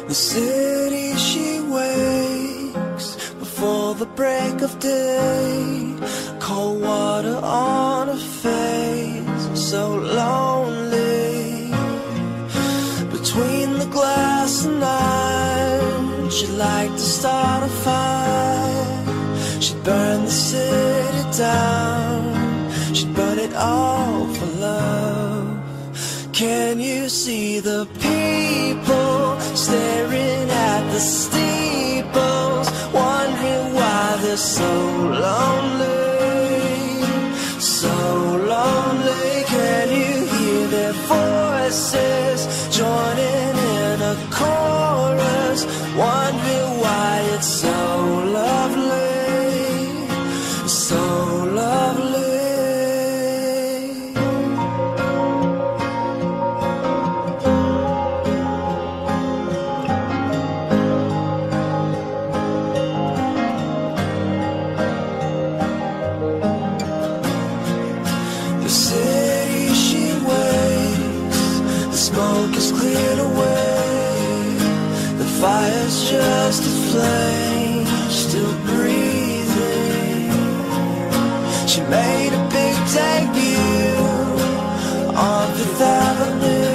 The city she wakes before the break of day, cold water on her face, so lonely. Between the glass and iron, she'd like to start a fire. She'd burn the city down, she'd burn it all for love. Can you see the people staring at the steeples, wondering why they're so lonely, so lonely? Can you hear their voices joining in a chorus, wondering why it's so lovely, so lovely? Smoke is cleared away, the fire's just a flame, still breathing. She made a big debut on Fifth Avenue.